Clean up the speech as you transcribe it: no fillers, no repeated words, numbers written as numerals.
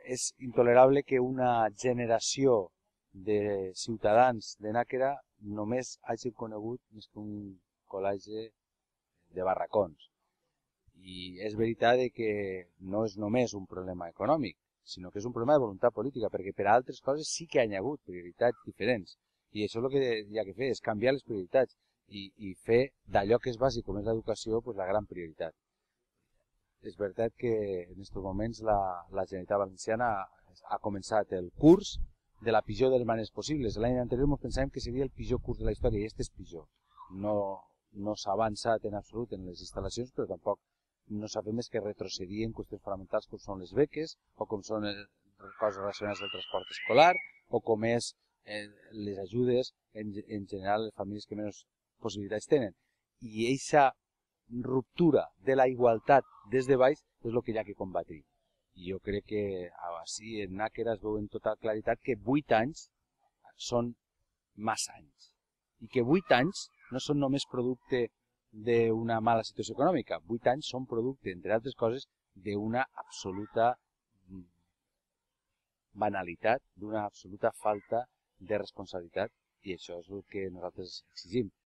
és intolerable que una generació de ciutadans de Nàquera només hagin conegut més que un col·legi de barracons. I és veritat que no és només un problema econòmic, sinó que és un problema de voluntat política, perquè per a altres coses sí que hi ha hagut prioritats diferents. I això és el que hi ha que fer, és canviar les prioritats i fer d'allò que és bàsic, com és l'educació, pues, la gran prioritat. És veritat que en aquests moments la Generalitat Valenciana ha començat el curs de la pitjor de les maneres possibles. L'any anterior ens pensàvem que seria el pitjor curs de la història i aquest és pitjor. No s'ha avançat en absolut en les instal·lacions, però tampoc no s'ha fet més que retrocedir en qüestions fonamentals com són les beques o com són coses relacionades al transport escolar o com és les ajudes en general a les famílies que menys possibilitats tenen. I aquesta ruptura de la igualtat des de baix és el que hi ha que combatre. I jo crec que així en Nàquera es veu en tota claritat que 8 anys són massa anys. I que 8 anys no són només producte d'una mala situació econòmica. 8 anys són producte, entre altres coses, d'una absoluta banalitat, d'una absoluta falta de responsabilitat, i això és el que nosaltres exigim.